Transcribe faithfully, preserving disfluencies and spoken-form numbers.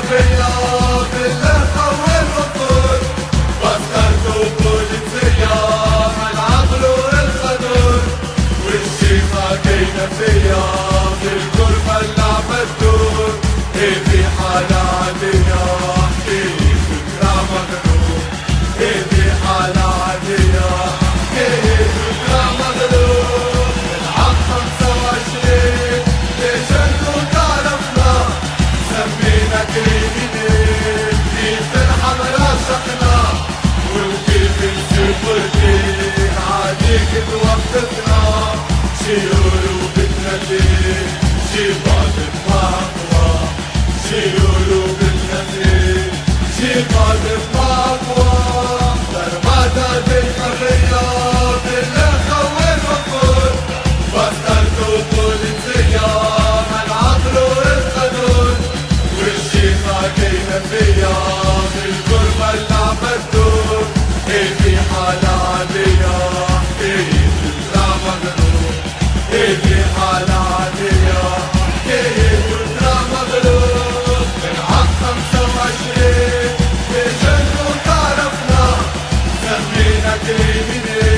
فيا باللهفة والوقود، فكرتوا بوليسية العقل والخدود، والشي خاكينا فيا بالغربة اللي عملتون. ايه في حالة عادية احكي فكرة مغلوب، ايه في حالة عادية احكي فكرة مغلوب. العام خمسة وعشرين ليش انتو تعرفنا سمينا كريمينال، كيف الحمرا شقنا وكيف نشوف الدين عاديك توقفنا. شي يقولوا بدنا دين شي باطل ما اقوى، شي يقولوا بدنا دين شي باطل ما اقوى. ضربات بالحرية باللهفة والوقود، بطلتوا بوليسية العقل والقانون، والشي خاكينا فيا بالغربة اللي عملتون. ايه في حالة عادية احكي فكرة مغلوب، ايه في حالة عادية احكي فكرة مغلوب. العام خمسة وعشرين ليش انتو تعرفنا سمينا كريمينال،